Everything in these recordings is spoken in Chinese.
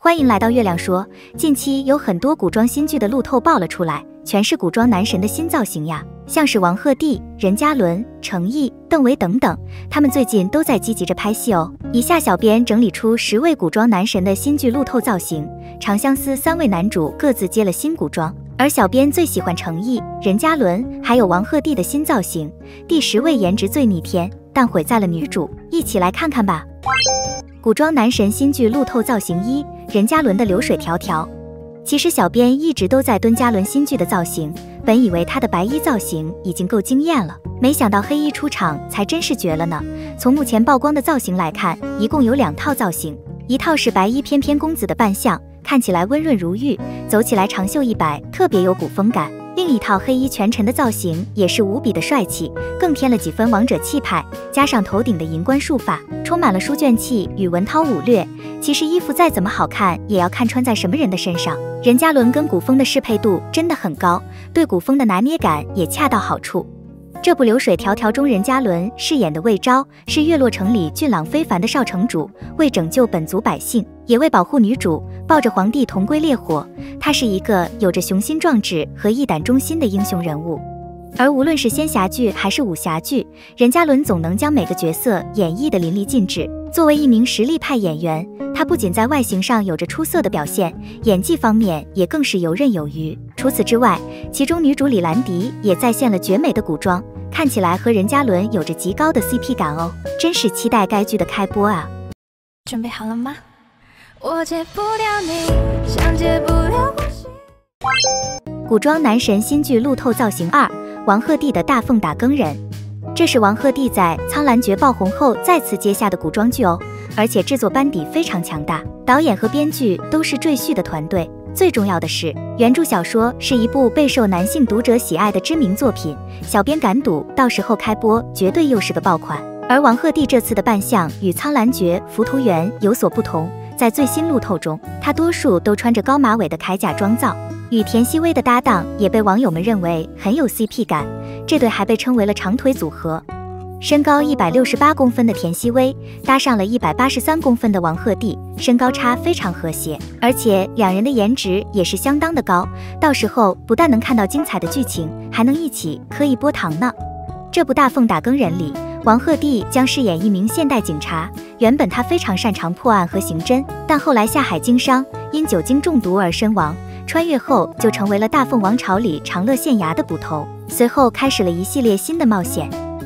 欢迎来到月亮说。近期有很多古装新剧的路透爆了出来，全是古装男神的新造型呀，像是王鹤棣、任嘉伦、程毅、邓为等等，他们最近都在积极着拍戏哦。以下小编整理出10位古装男神的新剧路透造型，长相思3位男主各自接了新古装，而小编最喜欢程毅、任嘉伦还有王鹤棣的新造型。第10位颜值最逆天，但毁在了女主，一起来看看吧。古装男神新剧路透造型1，任嘉伦的流水迢迢。其实小编一直都在蹲嘉伦新剧的造型，本以为他的白衣造型已经够惊艳了，没想到黑衣出场才真是绝了呢。从目前曝光的造型来看，一共有2套造型，一套是白衣翩翩公子的扮相，看起来温润如玉，走起来长袖一摆，特别有古风感。另一套黑衣权臣的造型也是无比的帅气，更添了几分王者气派，加上头顶的银冠束发，充满了书卷气与文韬武略。其实衣服再怎么好看，也要看穿在什么人的身上。任嘉伦跟古风的适配度真的很高，对古风的拿捏感也恰到好处。这部流水迢迢中，任嘉伦饰演的魏昭是月落城里俊朗非凡的少城主，为拯救本族百姓，也为保护女主，抱着皇帝同归烈火。他是一个有着雄心壮志和一胆忠心的英雄人物。而无论是仙侠剧还是武侠剧，任嘉伦总能将每个角色演绎得淋漓尽致。作为一名实力派演员，他不仅在外形上有着出色的表现，演技方面也更是游刃有余。除此之外，其中女主李兰迪也再现了绝美的古装，看起来和任嘉伦有着极高的 CP 感哦，真是期待该剧的开播啊！ 准备好了吗？我戒不了你，像戒不了呼吸。 古装男神新剧路透造型2，王鹤棣的大凤打更人。这是王鹤棣在《苍兰诀》爆红后再次接下的古装剧哦，而且制作班底非常强大，导演和编剧都是赘婿的团队。最重要的是，原著小说是一部备受男性读者喜爱的知名作品，小编敢赌到时候开播绝对又是个爆款。而王鹤棣这次的扮相与《苍兰诀》浮屠缘有所不同，在最新路透中，他多数都穿着高马尾的铠甲装造，与田曦薇的搭档也被网友们认为很有 CP 感，这对还被称为了长腿组合。身高168公分的田曦薇搭上了183公分的王鹤棣，身高差非常和谐，而且两人的颜值也是相当的高，到时候不但能看到精彩的剧情，还能一起磕一波糖呢。这部大凤打更人里，王鹤棣将饰演一名现代警察，原本他非常擅长破案和刑侦，但后来下海经商，因酒精中毒而身亡，穿越后就成为了大凤王朝里长乐县衙的捕头，随后开始了一系列新的冒险。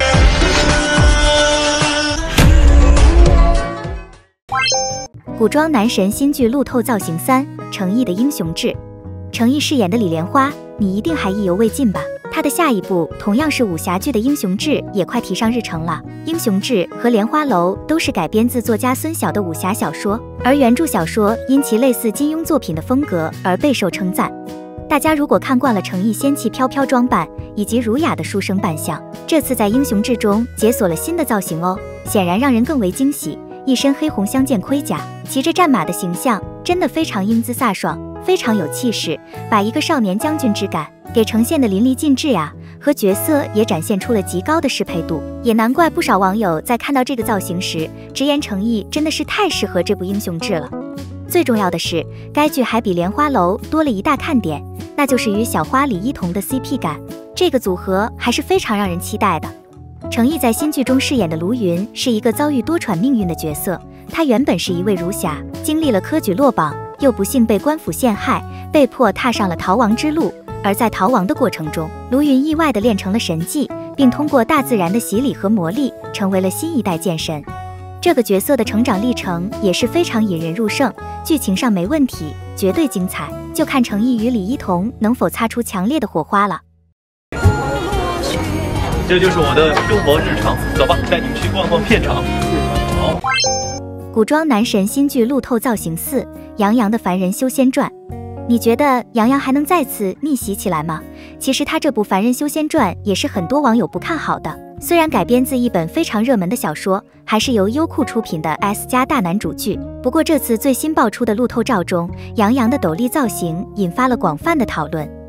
古装男神新剧路透造型3，程毅的英雄志。程毅饰演的李莲花，你一定还意犹未尽吧？他的下一部同样是武侠剧的英雄志也快提上日程了。英雄志和莲花楼都是改编自作家孙晓的武侠小说，而原著小说因其类似金庸作品的风格而备受称赞。大家如果看惯了程毅仙气飘飘装扮以及儒雅的书生扮相，这次在英雄志中解锁了新的造型哦，显然让人更为惊喜。一身黑红相间盔甲，骑着战马的形象真的非常英姿飒爽，非常有气势，把一个少年将军之感给呈现的淋漓尽致呀，和角色也展现出了极高的适配度，也难怪不少网友在看到这个造型时直言程毅真的是太适合这部英雄志了。最重要的是，该剧还比莲花楼多了一大看点，那就是与小花李一桐的 CP 感，这个组合还是非常让人期待的。程毅在新剧中饰演的卢云是一个遭遇多舛命运的角色，他原本是一位儒侠，经历了科举落榜，又不幸被官府陷害，被迫踏上了逃亡之路。而在逃亡的过程中，卢云意外地练成了神技，并通过大自然的洗礼和磨砺，成为了新一代剑神。这个角色的成长历程也是非常引人入胜，剧情上没问题，绝对精彩，就看程毅与李一桐能否擦出强烈的火花了。 这就是我的生活日常，走吧，带你们去逛逛片场。好。 古装男神新剧路透造型4，杨洋的凡人修仙传。你觉得杨洋还能再次逆袭起来吗？其实他这部凡人修仙传也是很多网友不看好的，虽然改编自一本非常热门的小说，还是由优酷出品的 S+ 大男主剧，不过这次最新爆出的路透照中，杨洋的斗笠造型引发了广泛的讨论。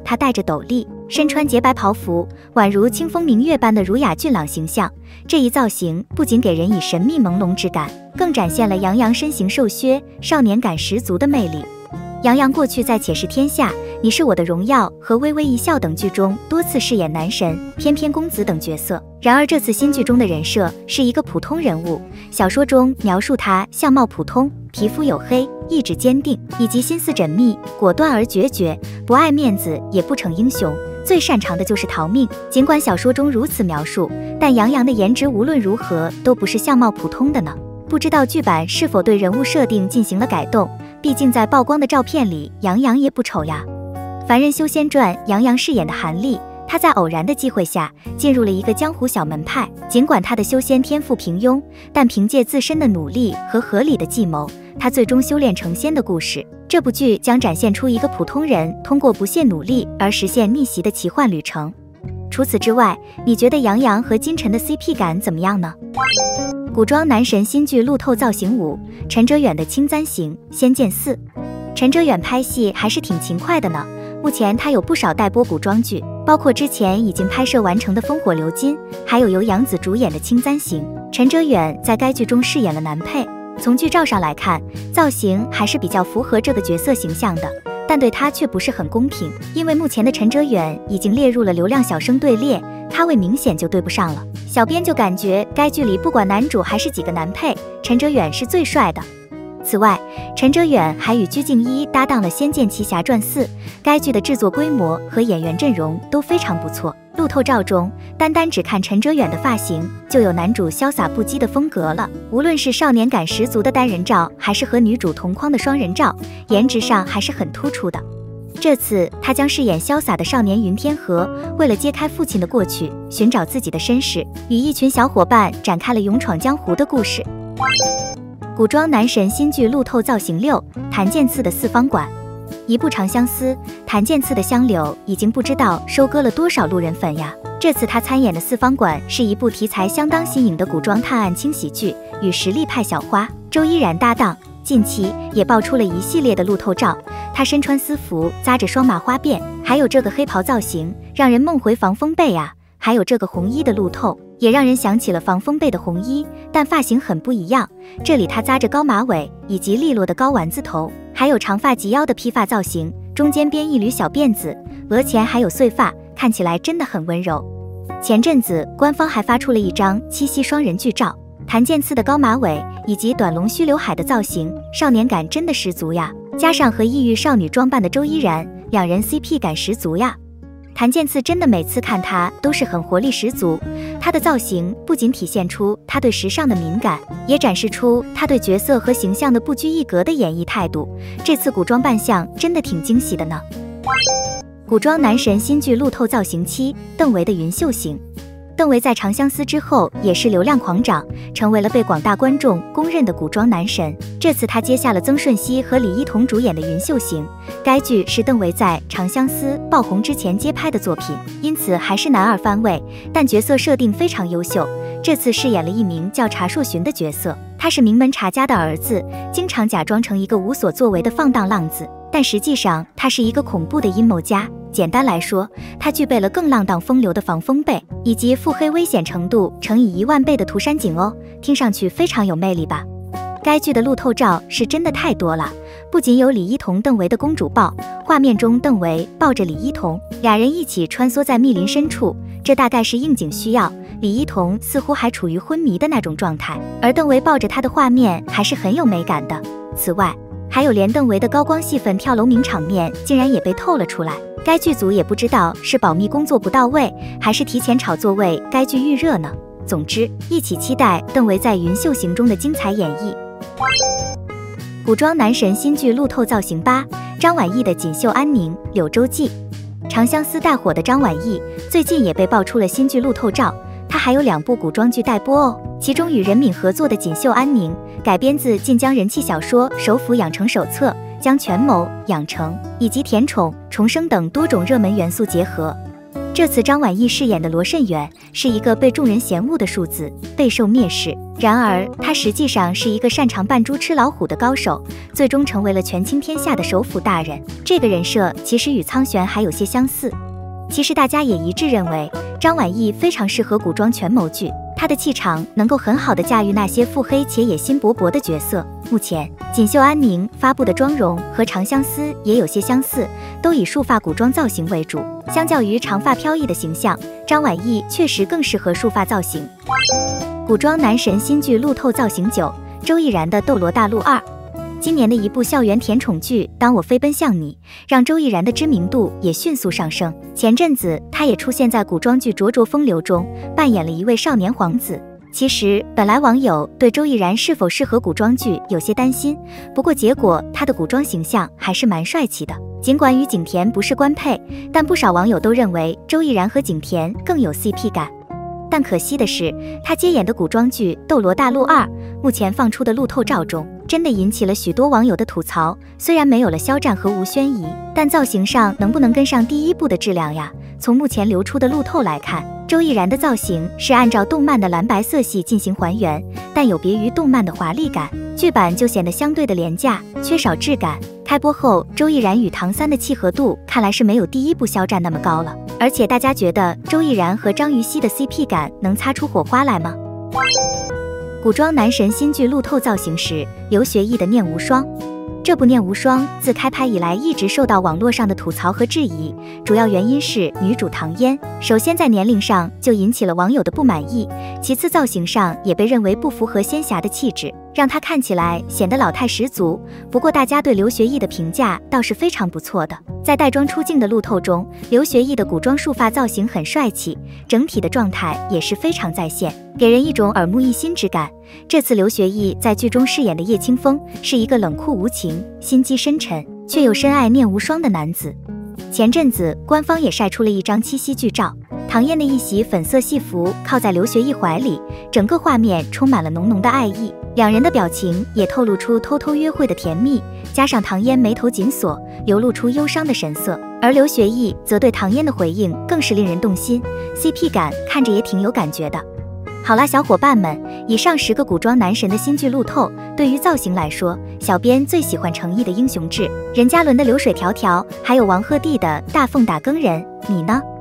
她戴着斗笠，身穿洁白袍服，宛如清风明月般的儒雅俊朗形象。这一造型不仅给人以神秘朦胧之感，更展现了杨洋身形瘦削、少年感十足的魅力。杨洋过去在《且试天下》《你是我的荣耀》和《微微一笑》等剧中多次饰演男神、翩翩公子等角色，然而这次新剧中的人设是一个普通人物。小说中描述他相貌普通，皮肤黝黑，意志坚定，以及心思缜密、果断而决绝，不爱面子也不逞英雄，最擅长的就是逃命。尽管小说中如此描述，但杨洋的颜值无论如何都不是相貌普通的呢。不知道剧版是否对人物设定进行了改动，毕竟在曝光的照片里，杨洋也不丑呀。《凡人修仙传》，杨洋饰演的韩立，他在偶然的机会下进入了一个江湖小门派。尽管他的修仙天赋平庸，但凭借自身的努力和合理的计谋，他最终修炼成仙的故事。这部剧将展现出一个普通人通过不懈努力而实现逆袭的奇幻旅程。除此之外，你觉得杨洋和金晨的 CP 感怎么样呢？古装男神新剧路透造型5，陈哲远的青簪行，仙剑4。陈哲远拍戏还是挺勤快的呢，目前他有不少待播古装剧，包括之前已经拍摄完成的《烽火流金》，还有由杨紫主演的《青簪行》。陈哲远在该剧中饰演了男配，从剧照上来看，造型还是比较符合这个角色形象的，但对他却不是很公平，因为目前的陈哲远已经列入了流量小生队列，他位明显就对不上了。小编就感觉该剧里不管男主还是几个男配，陈哲远是最帅的。此外，陈哲远还与鞠婧祎搭档了《仙剑奇侠传4》，该剧的制作规模和演员阵容都非常不错。路透照中，单只看陈哲远的发型，就有男主潇洒不羁的风格了。无论是少年感十足的单人照，还是和女主同框的双人照，颜值上还是很突出的。这次他将饰演潇洒的少年云天河，为了揭开父亲的过去，寻找自己的身世，与一群小伙伴展开了勇闯江湖的故事。古装男神新剧路透造型6，檀健次的四方馆。一部《长相思》，檀健次的香柳已经不知道收割了多少路人粉呀。这次他参演的四方馆是一部题材相当新颖的古装探案轻喜剧，与实力派小花周依然搭档。近期也爆出了一系列的路透照，他身穿私服，扎着双马花辫，还有这个黑袍造型，让人梦回防风被啊。还有这个红衣的路透，也让人想起了防风被的红衣，但发型很不一样。这里他扎着高马尾以及利落的高丸子头，还有长发及腰的披发造型，中间编一缕小辫子，额前还有碎发，看起来真的很温柔。前阵子官方还发出了一张七夕双人剧照，檀健次的高马尾以及短龙须刘海的造型，少年感真的十足呀。加上和异域少女装扮的周依然，两人 CP 感十足呀。檀健次真的每次看他都是很活力十足，他的造型不仅体现出他对时尚的敏感，也展示出他对角色和形象的不拘一格的演绎态度。这次古装扮相真的挺惊喜的呢。古装男神新剧路透造型7，邓为的云秀行。邓为在《长相思》之后也是流量狂涨，成为了被广大观众公认的古装男神。这次他接下了曾舜晞和李一桐主演的《云秀行》，该剧是邓为在《长相思》爆红之前接拍的作品，因此还是男二番位，但角色设定非常优秀。这次饰演了一名叫查硕寻的角色，他是名门茶家的儿子，经常假装成一个无所作为的放荡浪子，但实际上他是一个恐怖的阴谋家。简单来说，他具备了更浪荡风流的防风被，以及腹黑危险程度乘以10000倍的涂山璟哦，听上去非常有魅力吧。该剧的路透照是真的太多了，不仅有李一桐邓为的公主抱，画面中邓为抱着李一桐，俩人一起穿梭在密林深处，这大概是应景需要。李一桐似乎还处于昏迷的那种状态，而邓为抱着她的画面还是很有美感的。此外，还有连邓为的高光戏份跳楼名场面竟然也被透了出来，该剧组也不知道是保密工作不到位，还是提前炒作为该剧预热呢。总之，一起期待邓为在《云秀行》中的精彩演绎。古装男神新剧路透造型8，张晚意的锦绣安宁，柳州记。长相思带火的张晚意最近也被爆出了新剧路透照，他还有2部古装剧待播哦。其中与任敏合作的《锦绣安宁》改编自晋江人气小说《首府养成手册》，将权谋、养成以及甜宠、重生等多种热门元素结合。 这次张晚意饰演的罗慎远是一个被众人嫌恶的庶子，备受蔑视。然而他实际上是一个擅长扮猪吃老虎的高手，最终成为了权倾天下的首辅大人。这个人设其实与苍玄还有些相似。其实大家也一致认为，张晚意非常适合古装权谋剧，他的气场能够很好的驾驭那些腹黑且野心勃勃的角色。目前锦绣安宁发布的妆容和长相思也有些相似，都以束发古装造型为主。相较于长发飘逸的形象，张晚意确实更适合束发造型。古装男神新剧路透造型9，周逸然的《斗罗大陆2》。今年的一部校园甜宠剧《当我飞奔向你》，让周逸然的知名度也迅速上升。前阵子他也出现在古装剧《灼灼风流》中，扮演了一位少年皇子。其实本来网友对周逸然是否适合古装剧有些担心，不过结果他的古装形象还是蛮帅气的。尽管与景甜不是官配，但不少网友都认为周逸然和景甜更有 CP 感。但可惜的是，他接演的古装剧《斗罗大陆2》目前放出的路透照中，真的引起了许多网友的吐槽。虽然没有了肖战和吴宣仪，但造型上能不能跟上第一部的质量呀？从目前流出的路透来看，周逸然的造型是按照动漫的蓝白色系进行还原，但有别于动漫的华丽感，剧版就显得相对的廉价，缺少质感。开播后，周逸然与唐三的契合度看来是没有第一部肖战那么高了。而且大家觉得周逸然和张雨绮的 CP 感能擦出火花来吗？古装男神新剧路透造型时，刘学义的《念无双》。这部《念无双》自开拍以来一直受到网络上的吐槽和质疑，主要原因是女主唐嫣，首先在年龄上就引起了网友的不满意，其次造型上也被认为不符合仙侠的气质，让她看起来显得老态十足。不过大家对刘学义的评价倒是非常不错的，在带妆出镜的路透中，刘学义的古装束发造型很帅气，整体的状态也是非常在线，给人一种耳目一新之感。这次刘学义在剧中饰演的叶清风是一个冷酷无情、心机深沉却又深爱念无双的男子。前阵子官方也晒出了一张七夕剧照，唐嫣的一袭粉色戏服靠在刘学义怀里，整个画面充满了浓浓的爱意，两人的表情也透露出偷偷约会的甜蜜，加上唐嫣眉头紧锁，流露出忧伤的神色，而刘学义则对唐嫣的回应更是令人动心， CP 感看着也挺有感觉的。好啦，小伙伴们，以上10个古装男神的新剧路透，对于造型来说，小编最喜欢程毅的英雄志，任嘉伦的流水迢迢，还有王鹤棣的大凤打更人，你呢？